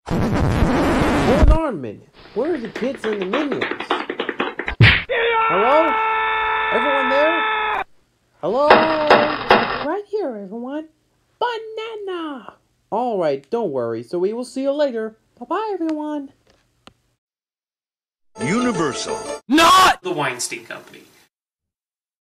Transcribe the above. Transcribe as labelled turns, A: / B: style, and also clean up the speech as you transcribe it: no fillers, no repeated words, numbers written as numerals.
A: Hold on a minute. Where are the kids and the minions? Hello? Everyone there? Hello? Right here, everyone. Banana! Alright, don't worry. So we will see you later. Bye-bye, everyone.
B: Universal.
C: Not the Weinstein Company.